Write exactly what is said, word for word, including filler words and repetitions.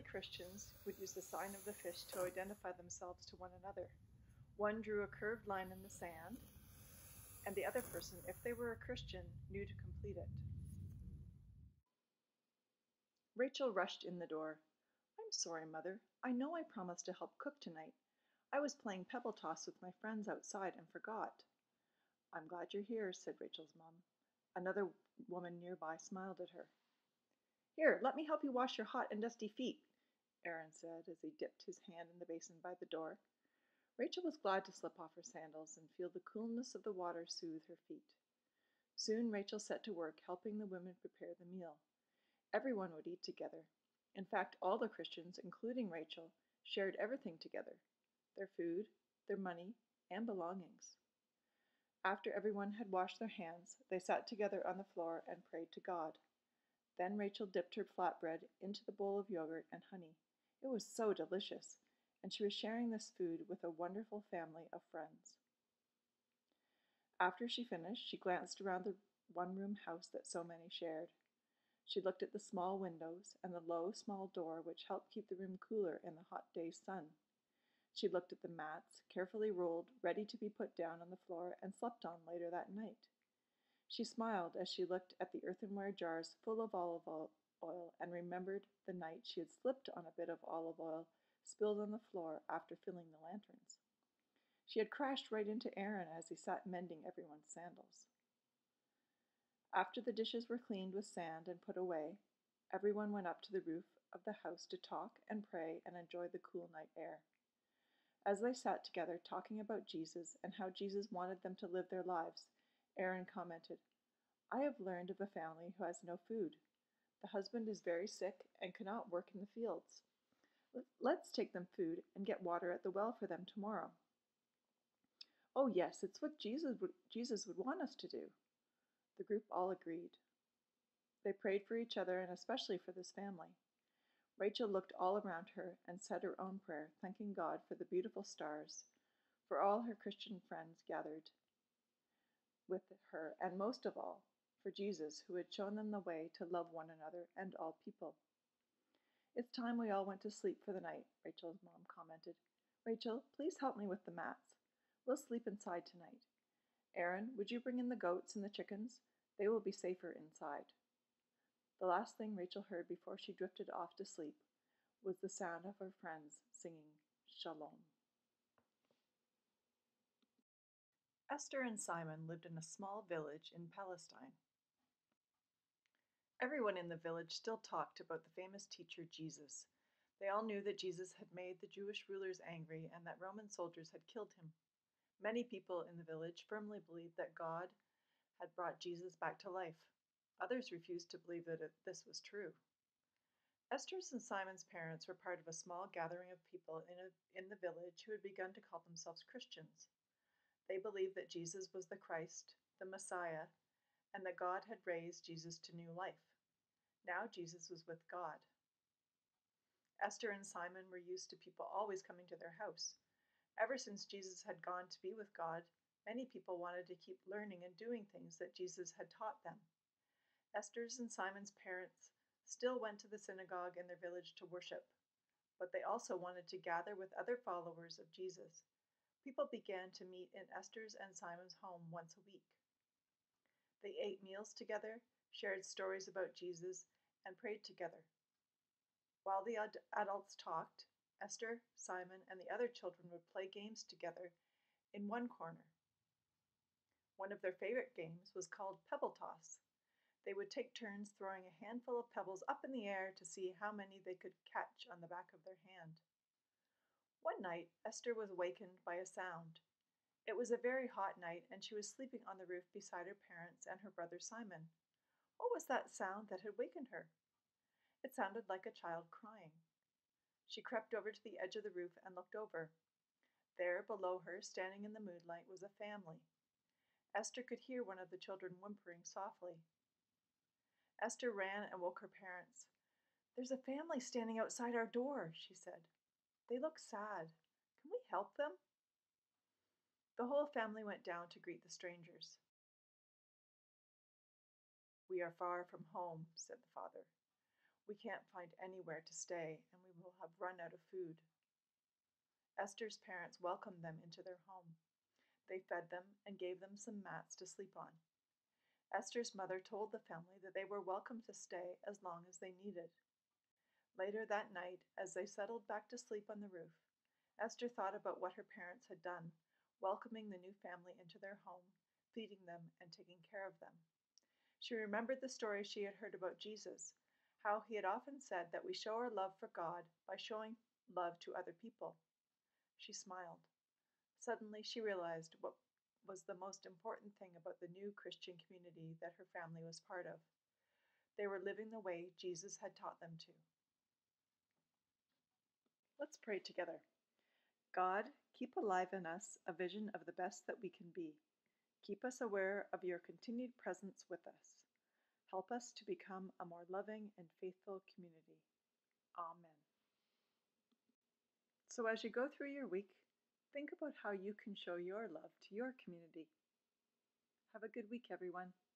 Christians would use the sign of the fish to identify themselves to one another. One drew a curved line in the sand, and the other person, if they were a Christian, knew to complete it. Rachel rushed in the door. "I'm sorry, Mother. I know I promised to help cook tonight. I was playing pebble toss with my friends outside and forgot." "I'm glad you're here," said Rachel's mom. Another woman nearby smiled at her. "Here, let me help you wash your hot and dusty feet," Aaron said as he dipped his hand in the basin by the door. Rachel was glad to slip off her sandals and feel the coolness of the water soothe her feet. Soon Rachel set to work helping the women prepare the meal. Everyone would eat together. In fact, all the Christians, including Rachel, shared everything together: their food, their money, and belongings. After everyone had washed their hands, they sat together on the floor and prayed to God. Then Rachel dipped her flatbread into the bowl of yogurt and honey. It was so delicious, and she was sharing this food with a wonderful family of friends. After she finished, she glanced around the one-room house that so many shared. She looked at the small windows and the low, small door which helped keep the room cooler in the hot day's sun. She looked at the mats, carefully rolled, ready to be put down on the floor and slept on later that night. She smiled as she looked at the earthenware jars full of olive oil and remembered the night she had slipped on a bit of olive oil spilled on the floor after filling the lanterns. She had crashed right into Aaron as he sat mending everyone's sandals. After the dishes were cleaned with sand and put away, everyone went up to the roof of the house to talk and pray and enjoy the cool night air. As they sat together talking about Jesus and how Jesus wanted them to live their lives, Aaron commented, "I have learned of a family who has no food. The husband is very sick and cannot work in the fields. Let's take them food and get water at the well for them tomorrow." "Oh yes, it's what Jesus would, Jesus would want us to do." The group all agreed. They prayed for each other and especially for this family. Rachel looked all around her and said her own prayer, thanking God for the beautiful stars, for all her Christian friends gathered with her, and most of all, for Jesus, who had shown them the way to love one another and all people. "It's time we all went to sleep for the night," Rachel's mom commented. "Rachel, please help me with the mats. We'll sleep inside tonight. Aaron, would you bring in the goats and the chickens? They will be safer inside." The last thing Rachel heard before she drifted off to sleep was the sound of her friends singing Shalom. Esther and Simon lived in a small village in Palestine. Everyone in the village still talked about the famous teacher Jesus. They all knew that Jesus had made the Jewish rulers angry and that Roman soldiers had killed him. Many people in the village firmly believed that God had brought Jesus back to life. Others refused to believe that it, this was true. Esther's and Simon's parents were part of a small gathering of people in, a, in the village who had begun to call themselves Christians. They believed that Jesus was the Christ, the Messiah, and that God had raised Jesus to new life. Now Jesus was with God. Esther and Simon were used to people always coming to their house. Ever since Jesus had gone to be with God, many people wanted to keep learning and doing things that Jesus had taught them. Esther's and Simon's parents still went to the synagogue in their village to worship, but they also wanted to gather with other followers of Jesus. People began to meet in Esther's and Simon's home once a week. They ate meals together, shared stories about Jesus, and prayed together. While the ad- adults talked, Esther, Simon, and the other children would play games together in one corner. One of their favorite games was called pebble toss. They would take turns throwing a handful of pebbles up in the air to see how many they could catch on the back of their hand. One night, Esther was awakened by a sound. It was a very hot night, and she was sleeping on the roof beside her parents and her brother Simon. What was that sound that had wakened her? It sounded like a child crying. She crept over to the edge of the roof and looked over. There, below her, standing in the moonlight, was a family. Esther could hear one of the children whimpering softly. Esther ran and woke her parents. "There's a family standing outside our door," she said. "They look sad. Can we help them?" The whole family went down to greet the strangers. "We are far from home," said the father. We can't find anywhere to stay, and we will have run out of food." Esther's parents welcomed them into their home. They fed them and gave them some mats to sleep on. Esther's mother told the family that they were welcome to stay as long as they needed. Later that night, as they settled back to sleep on the roof, Esther thought about what her parents had done, welcoming the new family into their home, feeding them, and taking care of them. She remembered the story she had heard about Jesus, how he had often said that we show our love for God by showing love to other people. She smiled. Suddenly she realized what was the most important thing about the new Christian community that her family was part of. They were living the way Jesus had taught them to. Let's pray together. God, keep alive in us a vision of the best that we can be. Keep us aware of your continued presence with us. Help us to become a more loving and faithful community. Amen. So as you go through your week, think about how you can show your love to your community. Have a good week, everyone.